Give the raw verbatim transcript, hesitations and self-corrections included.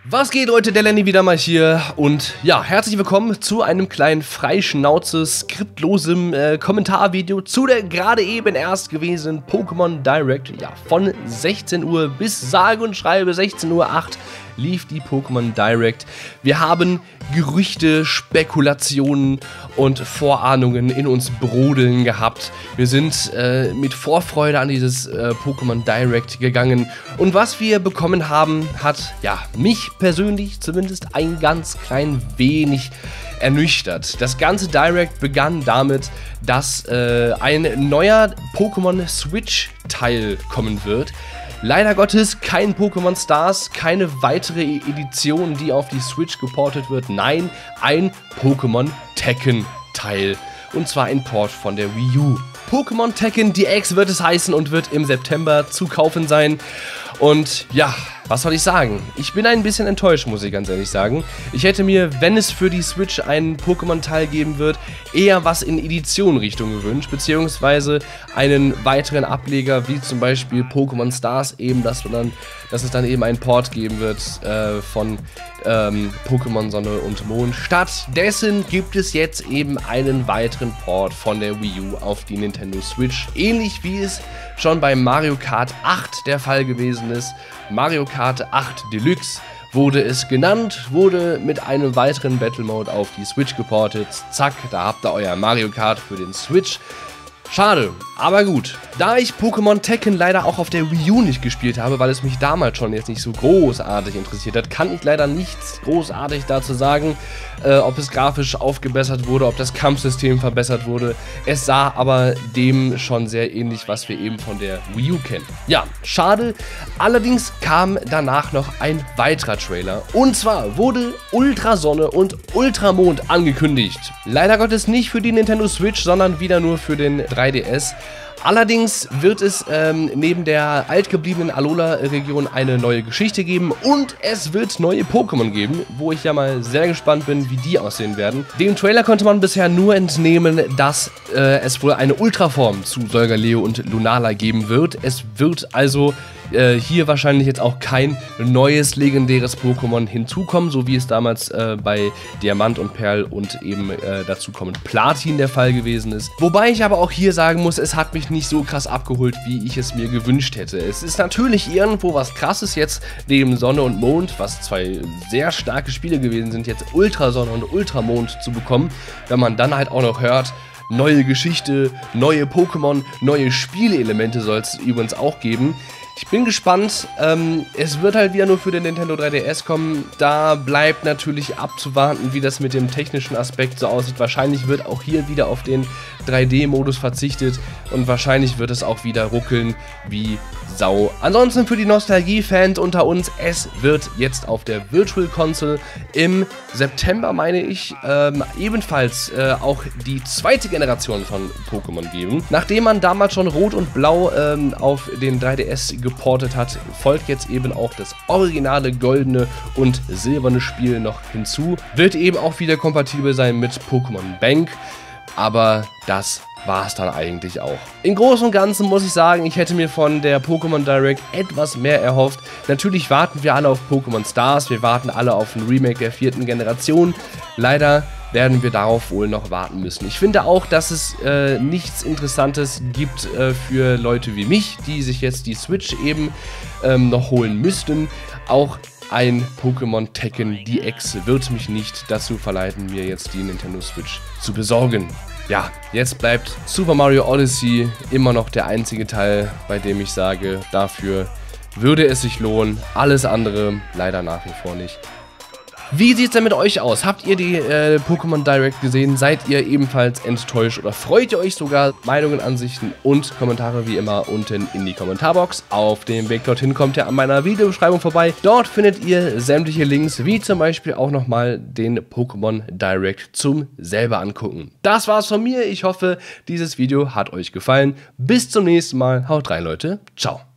Was geht, Leute, der Lenny wieder mal hier und ja, herzlich willkommen zu einem kleinen freischnauze, skriptlosem äh, Kommentarvideo zu der gerade eben erst gewesenen Pokémon Direct. Ja, von sechzehn Uhr bis sage und schreibe sechzehn Uhr acht lief die Pokémon Direct. Wir haben Gerüchte, Spekulationen und Vorahnungen in uns brodeln gehabt. Wir sind äh, mit Vorfreude an dieses äh, Pokémon Direct gegangen. Und was wir bekommen haben, hat ja mich persönlich zumindest ein ganz klein wenig ernüchtert. Das ganze Direct begann damit, dass äh, ein neuer Pokémon Switch Teil kommen wird. Leider Gottes kein Pokémon Stars, keine weitere Edition, die auf die Switch geportet wird. Nein, ein Pokémon Tekken Teil. Und zwar ein Port von der Wii U. Pokémon Tekken D X wird es heißen und wird im September zu kaufen sein. Und ja, was soll ich sagen? Ich bin ein bisschen enttäuscht, muss ich ganz ehrlich sagen. Ich hätte mir, wenn es für die Switch einen Pokémon-Teil geben wird, eher was in Edition-Richtung gewünscht, beziehungsweise einen weiteren Ableger, wie zum Beispiel Pokémon Stars, eben, dass, wir dann, dass es dann eben einen Port geben wird äh, von ähm, Pokémon Sonne und Mond. Stattdessen gibt es jetzt eben einen weiteren Port von der Wii U auf die Nintendo Switch, ähnlich wie es schon bei Mario Kart acht der Fall gewesen ist. Mario Kart acht Deluxe wurde es genannt, wurde mit einem weiteren Battle Mode auf die Switch geportet. Zack, da habt ihr euer Mario Kart für den Switch. Schade, aber gut. Da ich Pokémon Tekken leider auch auf der Wii U nicht gespielt habe, weil es mich damals schon jetzt nicht so großartig interessiert hat, kann ich leider nichts großartig dazu sagen, äh, ob es grafisch aufgebessert wurde, ob das Kampfsystem verbessert wurde. Es sah aber dem schon sehr ähnlich, was wir eben von der Wii U kennen. Ja, schade. Allerdings kam danach noch ein weiterer Trailer. Und zwar wurde Ultrasonne und Ultramond angekündigt. Leider Gottes nicht für die Nintendo Switch, sondern wieder nur für den drei D S. Allerdings wird es ähm, neben der altgebliebenen Alola-Region eine neue Geschichte geben und es wird neue Pokémon geben, wo ich ja mal sehr gespannt bin, wie die aussehen werden. Dem Trailer konnte man bisher nur entnehmen, dass äh, es wohl eine Ultraform zu Solgaleo und Lunala geben wird. Es wird also äh, hier wahrscheinlich jetzt auch kein neues legendäres Pokémon hinzukommen, so wie es damals äh, bei Diamant und Perl und eben äh, dazu kommend Platin der Fall gewesen ist. Wobei ich aber auch hier sagen muss, es hat mich nicht so krass abgeholt, wie ich es mir gewünscht hätte. Es ist natürlich irgendwo was Krasses jetzt, neben Sonne und Mond, was zwei sehr starke Spiele gewesen sind, jetzt Ultrasonne und Ultramond zu bekommen, wenn man dann halt auch noch hört, neue Geschichte, neue Pokémon, neue Spielelemente soll es übrigens auch geben. Ich bin gespannt, ähm, es wird halt wieder nur für den Nintendo drei D S kommen, da bleibt natürlich abzuwarten, wie das mit dem technischen Aspekt so aussieht. Wahrscheinlich wird auch hier wieder auf den drei D Modus verzichtet und wahrscheinlich wird es auch wieder ruckeln wie Sau. Ansonsten für die Nostalgie-Fans unter uns, es wird jetzt auf der Virtual Console im September, meine ich, ähm, ebenfalls äh, auch die zweite Generation von Pokémon geben. Nachdem man damals schon Rot und Blau ähm, auf den drei D S geportet hat, folgt jetzt eben auch das originale goldene und silberne Spiel noch hinzu. Wird eben auch wieder kompatibel sein mit Pokémon Bank, aber das war es dann eigentlich auch. Im Großen und Ganzen muss ich sagen, ich hätte mir von der Pokémon Direct etwas mehr erhofft. Natürlich warten wir alle auf Pokémon Stars, wir warten alle auf ein Remake der vierten Generation. Leider werden wir darauf wohl noch warten müssen. Ich finde auch, dass es äh, nichts Interessantes gibt äh, für Leute wie mich, die sich jetzt die Switch eben ähm, noch holen müssten. Auch ein Pokémon Tekken D X wird mich nicht dazu verleiten, mir jetzt die Nintendo Switch zu besorgen. Ja, jetzt bleibt Super Mario Odyssey immer noch der einzige Teil, bei dem ich sage, dafür würde es sich lohnen. Alles andere leider nach wie vor nicht. Wie sieht es denn mit euch aus? Habt ihr die äh, Pokémon Direct gesehen? Seid ihr ebenfalls enttäuscht oder freut ihr euch sogar? Meinungen, Ansichten und Kommentare wie immer unten in die Kommentarbox. Auf dem Weg dorthin kommt ihr an meiner Videobeschreibung vorbei. Dort findet ihr sämtliche Links, wie zum Beispiel auch nochmal den Pokémon Direct zum selber angucken. Das war's von mir. Ich hoffe, dieses Video hat euch gefallen. Bis zum nächsten Mal. Haut rein, Leute. Ciao.